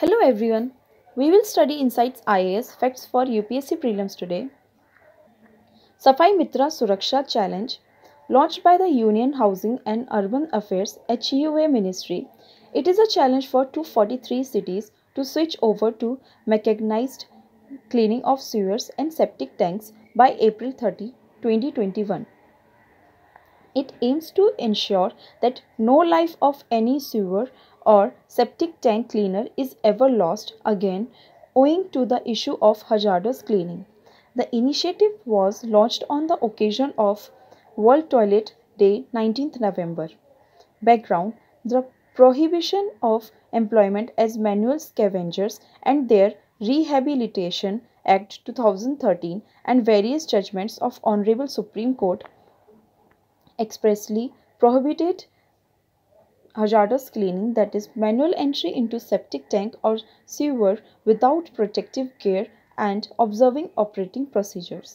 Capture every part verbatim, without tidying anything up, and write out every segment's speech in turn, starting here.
Hello everyone. We will study Insights I A S Facts for U P S C Prelims today. Safai Mitra Suraksha Challenge, launched by the Union Housing and Urban Affairs H U A Ministry. It is a challenge for two hundred forty-three cities to switch over to mechanized cleaning of sewers and septic tanks by April thirtieth, twenty twenty-one. It aims to ensure that no life of any sewer or septic tank cleaner is ever lost again owing to the issue of hazardous cleaning. The initiative was launched on the occasion of World Toilet Day nineteenth November. Background: the prohibition of employment as manual scavengers and their Rehabilitation Act two thousand thirteen and various judgments of Honorable Supreme Court expressly prohibited hazardous cleaning, that is manual entry into septic tank or sewer without protective gear and observing operating procedures.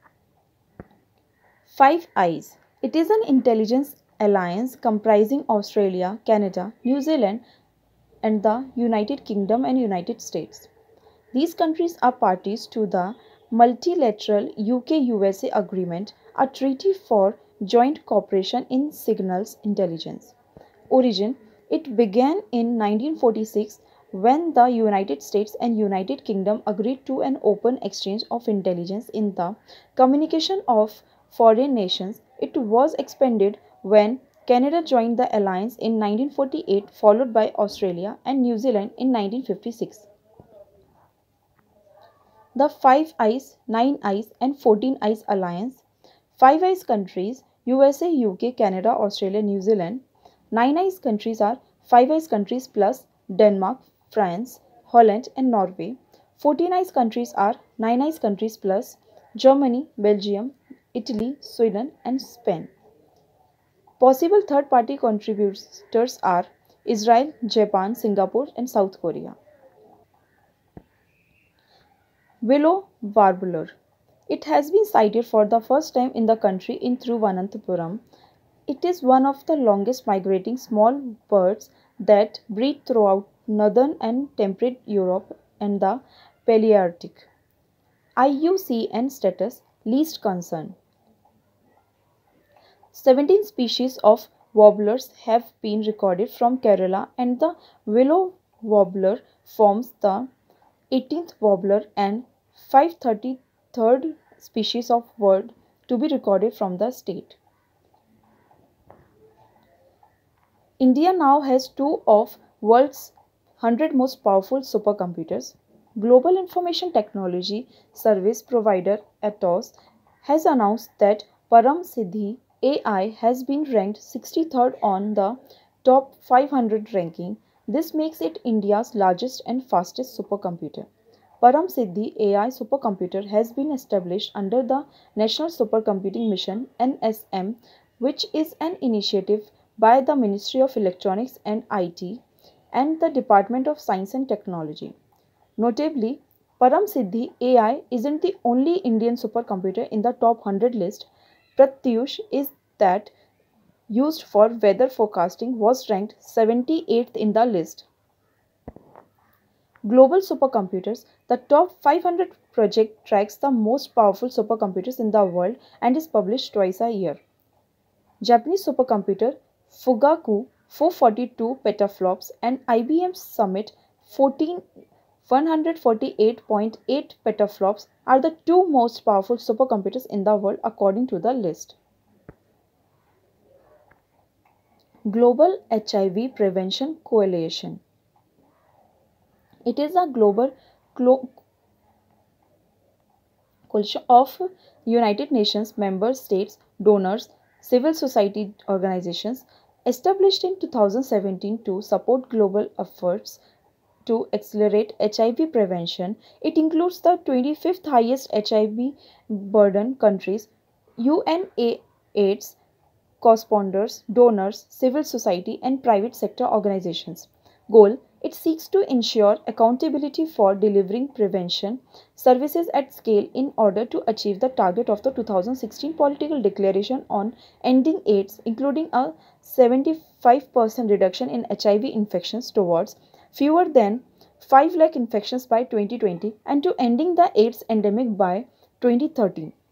Five Eyes. It is an intelligence alliance comprising Australia, Canada, New Zealand and the United Kingdom and United States. These countries are parties to the multilateral U K U S A agreement, a treaty for joint cooperation in signals intelligence. Origin: it began in nineteen forty-six when the United States and United Kingdom agreed to an open exchange of intelligence in the communication of foreign nations. It was expanded when Canada joined the alliance in nineteen forty-eight, followed by Australia and New Zealand in nineteen fifty-six. The Five Eyes, Nine Eyes and Fourteen Eyes Alliance. Five Eyes countries: U S A, U K, Canada, Australia, New Zealand. Nine Eyes countries are Five Eyes countries plus Denmark, France, Holland and Norway. Fourteen Eyes countries are Nine Eyes countries plus Germany, Belgium, Italy, Sweden and Spain. Possible third-party contributors are Israel, Japan, Singapore and South Korea. Willow warbler. It has been sighted for the first time in the country in Thiruvananthapuram. It is one of the longest migrating small birds that breed throughout northern and temperate Europe and the Palearctic. I U C N status: least concern. seventeen species of warblers have been recorded from Kerala and the willow warbler forms the eighteenth warbler and five hundred thirty-third species of bird to be recorded from the state. India now has two of world's one hundred most powerful supercomputers. Global Information Technology Service provider Atos has announced that Param Siddhi A I has been ranked sixty-third on the top five hundred ranking. This makes it India's largest and fastest supercomputer. Param Siddhi A I supercomputer has been established under the National Supercomputing Mission N S M, which is an initiative by the Ministry of Electronics and I T and the Department of Science and Technology. Notably, Param Siddhi A I isn't the only Indian supercomputer in the top one hundred list. Pratyush is that used for weather forecasting was ranked seventy-eighth in the list. Global supercomputers. The top five hundred project tracks the most powerful supercomputers in the world and is published twice a year. Japanese supercomputer Fugaku four hundred forty-two petaflops and I B M Summit one hundred forty-eight point eight petaflops are the two most powerful supercomputers in the world according to the list. Global H I V Prevention Coalition. It is a global coalition of United Nations member states, donors, civil society organizations established in two thousand seventeen to support global efforts to accelerate H I V prevention. It includes the twenty-fifth highest H I V burden countries, UNAIDS, corresponders, donors, civil society and private sector organizations. Goal: it seeks to ensure accountability for delivering prevention services at scale in order to achieve the target of the two thousand sixteen political declaration on ending AIDS, including a seventy-five percent reduction in H I V infections towards fewer than five lakh infections by twenty twenty and to ending the AIDS endemic by twenty thirteen.